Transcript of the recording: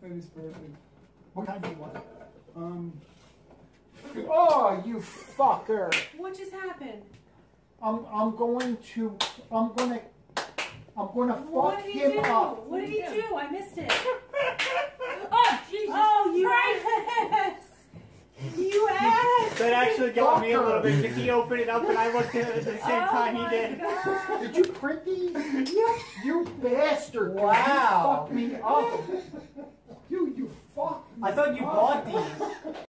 That is perfect. What kind do you want? Oh, you fucker! What just happened? I'm gonna What fuck did he him do? up. What did he do? I missed it. Oh, Jesus! Oh, you ass! You ass! That actually got me a Fucker. little bit because he opened it up and I looked at it at the same time he did. God. Did you print these? You bastard! Wow. You fucked me up. You fucked me I thought you up. bought these.